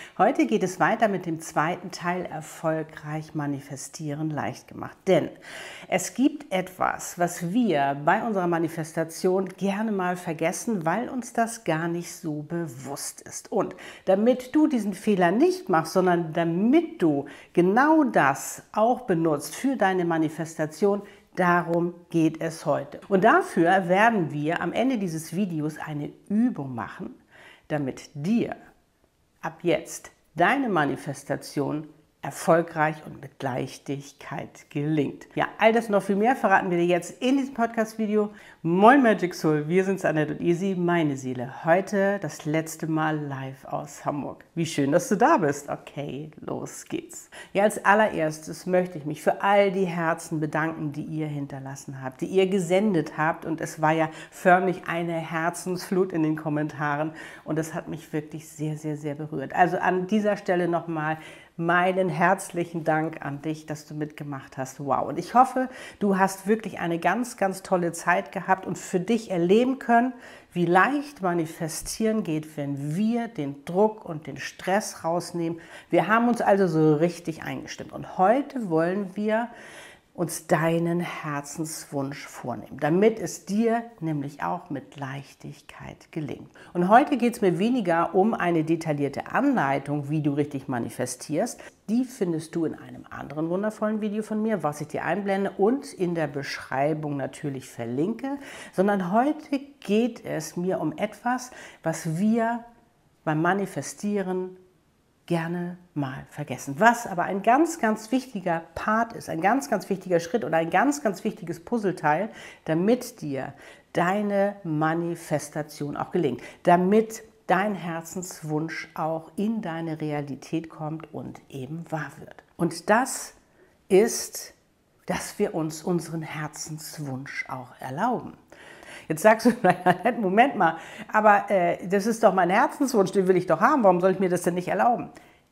Heute geht es weiter mit dem zweiten Teil Erfolgreich manifestieren leicht gemacht. Denn es gibt etwas, was wir bei unserer Manifestation gerne mal vergessen, weil uns das gar nicht so bewusst ist. Und damit du diesen Fehler nicht machst, sondern damit du genau das auch benutzt für deine Manifestation, darum geht es heute. Und dafür werden wir am Ende dieses Videos eine Übung machen, damit dir ab jetzt deine Manifestation erfolgreich und mit Leichtigkeit gelingt. Ja, all das noch viel mehr verraten wir dir jetzt in diesem Podcast-Video. Moin Magic Soul, wir sind Annette und Easy, meine Seele. Heute das letzte Mal live aus Hamburg. Wie schön, dass du da bist. Okay, los geht's. Ja, als allererstes möchte ich mich für all die Herzen bedanken, die ihr hinterlassen habt, die ihr gesendet habt. Und es war ja förmlich eine Herzensflut in den Kommentaren. Und das hat mich wirklich sehr, sehr, sehr berührt. Also an dieser Stelle nochmal meinen herzlichen Dank an dich, dass du mitgemacht hast. Wow. Und ich hoffe, du hast wirklich eine ganz, ganz tolle Zeit gehabt und für dich erleben können, wie leicht manifestieren geht, wenn wir den Druck und den Stress rausnehmen. Wir haben uns also so richtig eingestimmt. Und heute wollen wir uns deinen Herzenswunsch vornehmen, damit es dir nämlich auch mit Leichtigkeit gelingt. Und heute geht es mir weniger um eine detaillierte Anleitung, wie du richtig manifestierst. Die findest du in einem anderen wundervollen Video von mir, was ich dir einblende und in der Beschreibung natürlich verlinke, sondern heute geht es mir um etwas, was wir beim Manifestieren gerne mal vergessen. Was aber ein ganz, ganz wichtiger Part ist, ein ganz, ganz wichtiger Schritt oder ein ganz, ganz wichtiges Puzzleteil, damit dir deine Manifestation auch gelingt, damit dein Herzenswunsch auch in deine Realität kommt und eben wahr wird. Und das ist, dass wir uns unseren Herzenswunsch auch erlauben. Jetzt sagst du, Moment mal, aber das ist doch mein Herzenswunsch, den will ich doch haben, warum soll ich mir das denn nicht erlauben?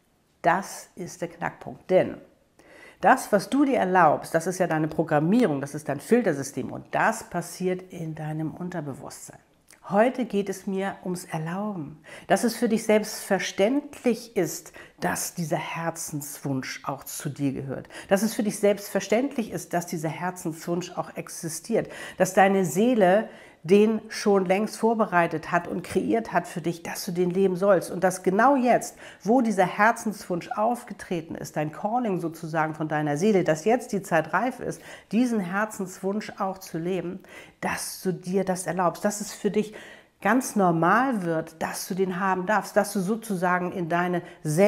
Das ist der Knackpunkt, denn das, was du dir erlaubst, das ist ja deine Programmierung, das ist dein Filtersystem und das passiert in deinem Unterbewusstsein. Heute geht es mir ums Erlauben, dass es für dich selbstverständlich ist, dass dieser Herzenswunsch auch zu dir gehört. Dass es für dich selbstverständlich ist, dass dieser Herzenswunsch auch existiert. Dass deine Seele den schon längst vorbereitet hat und kreiert hat für dich, dass du den leben sollst. Und dass genau jetzt, wo dieser Herzenswunsch aufgetreten ist, dein Calling sozusagen von deiner Seele, dass jetzt die Zeit reif ist, diesen Herzenswunsch auch zu leben, dass du dir das erlaubst, dass es für dich ganz normal wird, dass du den haben darfst, dass du sozusagen in deine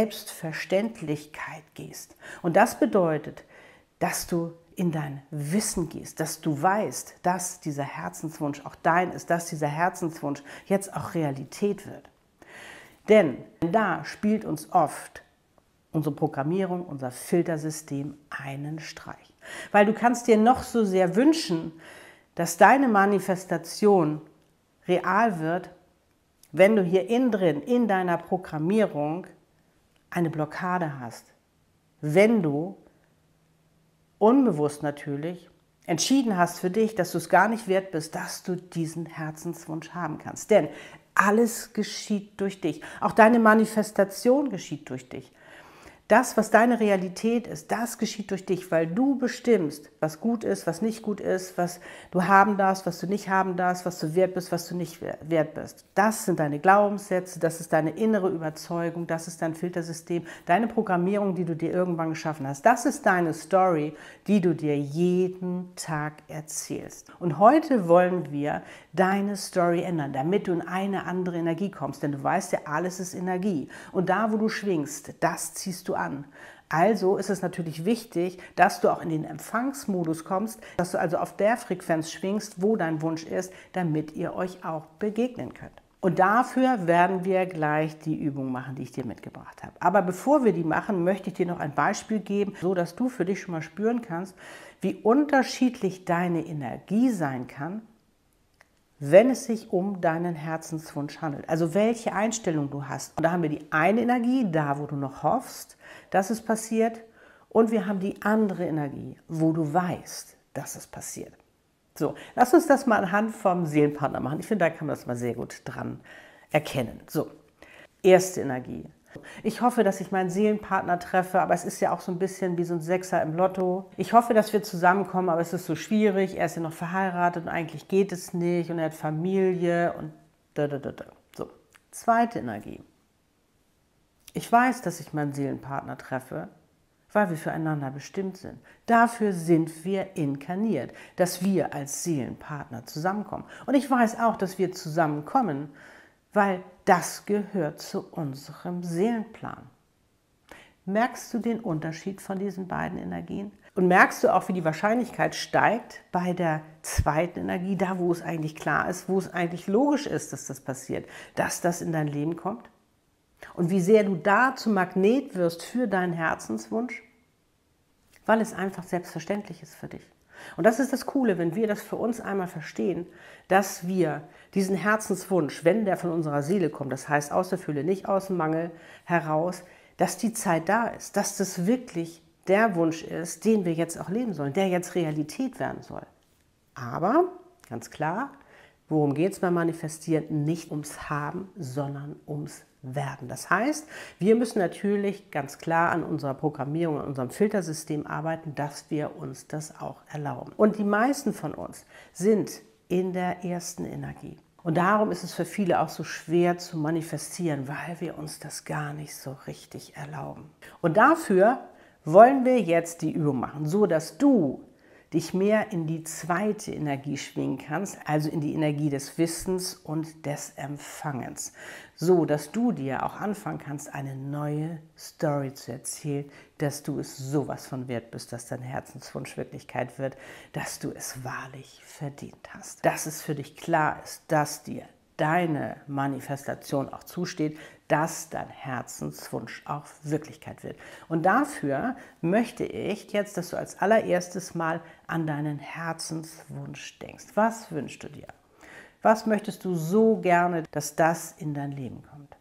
Selbstverständlichkeit gehst. Und das bedeutet, dass du in dein Wissen gehst, dass du weißt, dass dieser Herzenswunsch auch dein ist, dass dieser Herzenswunsch jetzt auch Realität wird. Denn da spielt uns oft unsere Programmierung, unser Filtersystem einen Streich. Weil du kannst dir noch so sehr wünschen, dass deine Manifestation real wird, wenn du hier innen drin, in deiner Programmierung, eine Blockade hast. Wenn du unbewusst natürlich entschieden hast für dich, dass du es gar nicht wert bist, dass du diesen Herzenswunsch haben kannst. Denn alles geschieht durch dich. Auch deine Manifestation geschieht durch dich. Das, was deine Realität ist, das geschieht durch dich, weil du bestimmst, was gut ist, was nicht gut ist, was du haben darfst, was du nicht haben darfst, was du wert bist, was du nicht wert bist. Das sind deine Glaubenssätze, das ist deine innere Überzeugung, das ist dein Filtersystem, deine Programmierung, die du dir irgendwann geschaffen hast. Das ist deine Story, die du dir jeden Tag erzählst. Und heute wollen wir deine Story ändern, damit du in eine andere Energie kommst. Denn du weißt ja, alles ist Energie. Und da, wo du schwingst, das ziehst du an. Also ist es natürlich wichtig, dass du auch in den Empfangsmodus kommst, dass du also auf der Frequenz schwingst, wo dein Wunsch ist, damit ihr euch auch begegnen könnt. Und dafür werden wir gleich die Übung machen, die ich dir mitgebracht habe. Aber bevor wir die machen, möchte ich dir noch ein Beispiel geben, so dass du für dich schon mal spüren kannst, wie unterschiedlich deine Energie sein kann, wenn es sich um deinen Herzenswunsch handelt. Also welche Einstellung du hast. Und da haben wir die eine Energie, da wo du noch hoffst, dass es passiert. Und wir haben die andere Energie, wo du weißt, dass es passiert. So, lass uns das mal anhand vom Seelenpartner machen. Ich finde, da kann man das mal sehr gut dran erkennen. So, erste Energie. Ich hoffe, dass ich meinen Seelenpartner treffe, aber es ist ja auch so ein bisschen wie so ein Sechser im Lotto. Ich hoffe, dass wir zusammenkommen, aber es ist so schwierig. Er ist ja noch verheiratet und eigentlich geht es nicht und er hat Familie und da. So, zweite Energie. Ich weiß, dass ich meinen Seelenpartner treffe, weil wir füreinander bestimmt sind. Dafür sind wir inkarniert, dass wir als Seelenpartner zusammenkommen. Und ich weiß auch, dass wir zusammenkommen, weil das gehört zu unserem Seelenplan. Merkst du den Unterschied von diesen beiden Energien? Und merkst du auch, wie die Wahrscheinlichkeit steigt bei der zweiten Energie, da wo es eigentlich klar ist, wo es eigentlich logisch ist, dass das passiert, dass das in dein Leben kommt? Und wie sehr du da zum Magnet wirst für deinen Herzenswunsch, weil es einfach selbstverständlich ist für dich. Und das ist das Coole, wenn wir das für uns einmal verstehen, dass wir diesen Herzenswunsch, wenn der von unserer Seele kommt, das heißt aus der Fülle, nicht aus dem Mangel heraus, dass die Zeit da ist, dass das wirklich der Wunsch ist, den wir jetzt auch leben sollen, der jetzt Realität werden soll. Aber, ganz klar, worum geht es beim Manifestieren? Nicht ums Haben, sondern ums Werden. Das heißt, wir müssen natürlich ganz klar an unserer Programmierung, an unserem Filtersystem arbeiten, dass wir uns das auch erlauben. Und die meisten von uns sind in der ersten Energie. Und darum ist es für viele auch so schwer zu manifestieren, weil wir uns das gar nicht so richtig erlauben. Und dafür wollen wir jetzt die Übung machen, so dass du dich mehr in die zweite Energie schwingen kannst, also in die Energie des Wissens und des Empfangens, so dass du dir auch anfangen kannst, eine neue Story zu erzählen, dass du es sowas von wert bist, dass dein Herzenswunsch Wirklichkeit wird, dass du es wahrlich verdient hast, dass es für dich klar ist, dass dir deine Manifestation auch zusteht, dass dein Herzenswunsch auch Wirklichkeit wird. Und dafür möchte ich jetzt, dass du als allererstes mal an deinen Herzenswunsch denkst. Was wünschst du dir? Was möchtest du so gerne, dass das in dein Leben kommt?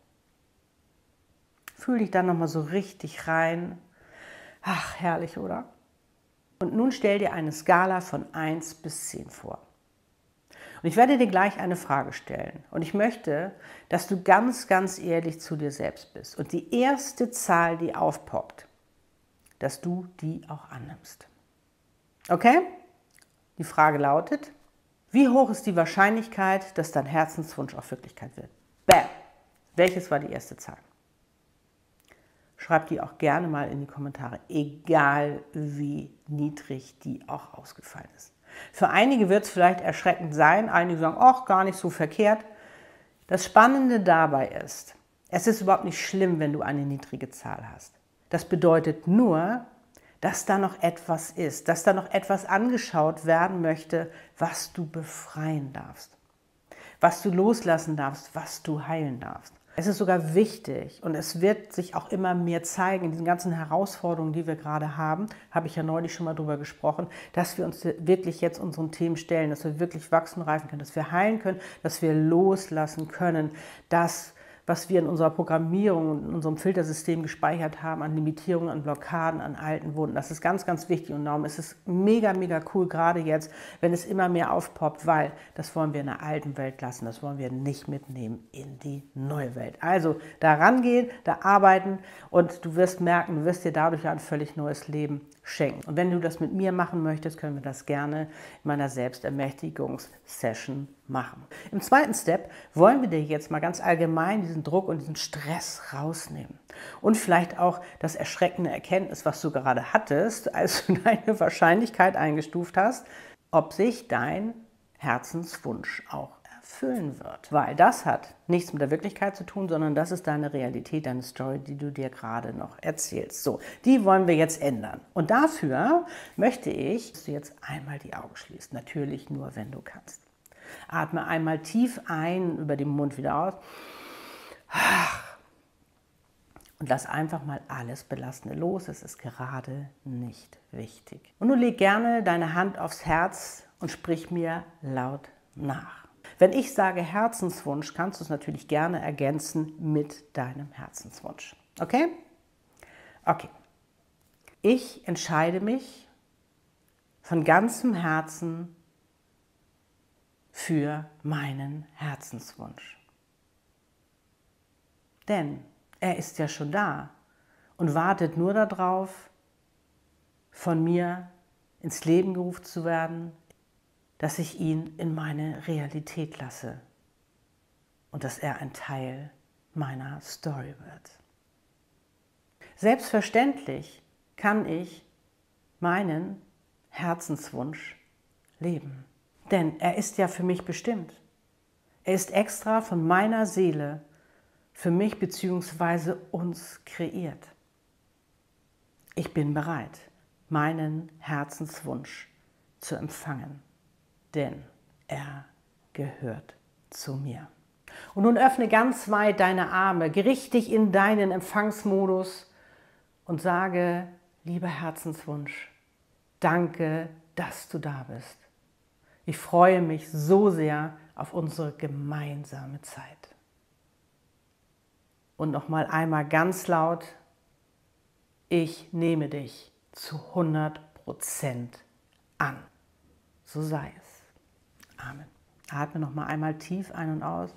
Fühl dich dann nochmal so richtig rein. Ach, herrlich, oder? Und nun stell dir eine Skala von 1 bis 10 vor. Und ich werde dir gleich eine Frage stellen. Und ich möchte, dass du ganz, ganz ehrlich zu dir selbst bist. Und die erste Zahl, die aufpoppt, dass du die auch annimmst. Okay? Die Frage lautet, wie hoch ist die Wahrscheinlichkeit, dass dein Herzenswunsch auch Wirklichkeit wird? Bam! Welches war die erste Zahl? Schreib die auch gerne mal in die Kommentare, egal wie niedrig die auch ausgefallen ist. Für einige wird es vielleicht erschreckend sein, einige sagen, ach, gar nicht so verkehrt. Das Spannende dabei ist, es ist überhaupt nicht schlimm, wenn du eine niedrige Zahl hast. Das bedeutet nur, dass da noch etwas ist, dass da noch etwas angeschaut werden möchte, was du befreien darfst, was du loslassen darfst, was du heilen darfst. Es ist sogar wichtig und es wird sich auch immer mehr zeigen in diesen ganzen Herausforderungen, die wir gerade haben, habe ich ja neulich schon mal drüber gesprochen, dass wir uns wirklich jetzt unseren Themen stellen, dass wir wirklich wachsen, reifen können, dass wir heilen können, dass wir loslassen können, dass was wir in unserer Programmierung und in unserem Filtersystem gespeichert haben, an Limitierungen, an Blockaden, an alten Wunden. Das ist ganz, ganz wichtig und darum ist es mega, mega cool, gerade jetzt, wenn es immer mehr aufpoppt, weil das wollen wir in der alten Welt lassen, das wollen wir nicht mitnehmen in die neue Welt. Also da rangehen, da arbeiten und du wirst merken, du wirst dir dadurch ein völlig neues Leben schenken. Und wenn du das mit mir machen möchtest, können wir das gerne in meiner Selbstermächtigungssession machen. Im zweiten Step wollen wir dir jetzt mal ganz allgemein diesen Druck und diesen Stress rausnehmen. Und vielleicht auch das erschreckende Erkenntnis, was du gerade hattest, als du deine Wahrscheinlichkeit eingestuft hast, ob sich dein Herzenswunsch auch erfüllen wird. Weil das hat nichts mit der Wirklichkeit zu tun, sondern das ist deine Realität, deine Story, die du dir gerade noch erzählst. So, die wollen wir jetzt ändern. Und dafür möchte ich, dass du jetzt einmal die Augen schließt. Natürlich nur, wenn du kannst. Atme einmal tief ein, über den Mund wieder aus. Und lass einfach mal alles Belastende los. Es ist gerade nicht wichtig. Und nun leg gerne deine Hand aufs Herz und sprich mir laut nach. Wenn ich sage Herzenswunsch, kannst du es natürlich gerne ergänzen mit deinem Herzenswunsch. Okay? Okay. Ich entscheide mich von ganzem Herzen für meinen Herzenswunsch. Denn Er ist ja schon da und wartet nur darauf, von mir ins Leben gerufen zu werden, dass ich ihn in meine Realität lasse und dass er ein Teil meiner Story wird. Selbstverständlich kann ich meinen Herzenswunsch leben, denn er ist ja für mich bestimmt. Er ist extra von meiner Seele für mich bzw. uns kreiert. Ich bin bereit, meinen Herzenswunsch zu empfangen, denn er gehört zu mir. Und nun öffne ganz weit deine Arme, gerichte dich in deinen Empfangsmodus und sage, lieber Herzenswunsch, danke, dass du da bist. Ich freue mich so sehr auf unsere gemeinsame Zeit. Und nochmal einmal ganz laut, ich nehme dich zu 100% an. So sei es. Amen. Atme nochmal einmal tief ein und aus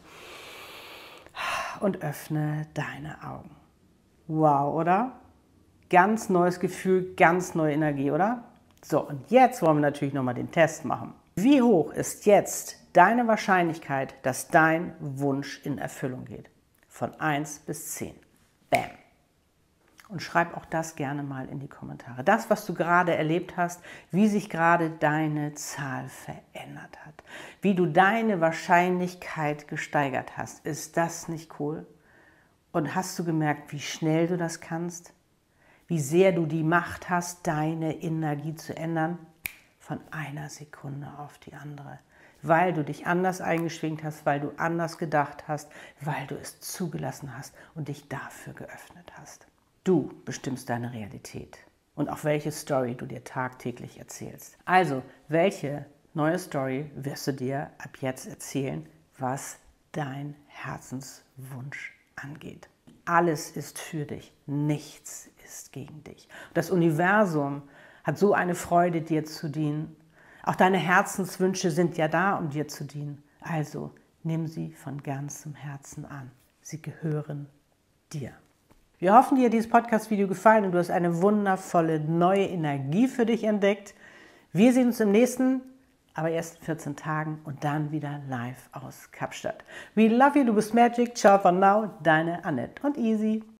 und öffne deine Augen. Wow, oder? Ganz neues Gefühl, ganz neue Energie, oder? So, und jetzt wollen wir natürlich nochmal den Test machen. Wie hoch ist jetzt deine Wahrscheinlichkeit, dass dein Wunsch in Erfüllung geht? Von 1 bis 10. Bam. Und schreib auch das gerne mal in die Kommentare. Das, was du gerade erlebt hast, wie sich gerade deine Zahl verändert hat. Wie du deine Wahrscheinlichkeit gesteigert hast. Ist das nicht cool? Und hast du gemerkt, wie schnell du das kannst? Wie sehr du die Macht hast, deine Energie zu ändern? Von einer Sekunde auf die andere. Weil du dich anders eingeschwingt hast, weil du anders gedacht hast, weil du es zugelassen hast und dich dafür geöffnet hast. Du bestimmst deine Realität und auch welche Story du dir tagtäglich erzählst. Also, welche neue Story wirst du dir ab jetzt erzählen, was dein Herzenswunsch angeht? Alles ist für dich, nichts ist gegen dich. Das Universum hat so eine Freude, dir zu dienen. Auch deine Herzenswünsche sind ja da, um dir zu dienen. Also nimm sie von ganzem Herzen an. Sie gehören dir. Wir hoffen, dir hat dieses Podcast-Video gefallen und du hast eine wundervolle neue Energie für dich entdeckt. Wir sehen uns im nächsten, aber erst in 14 Tagen und dann wieder live aus Kapstadt. We love you, du bist Magic. Ciao for now, deine Annette und Easy.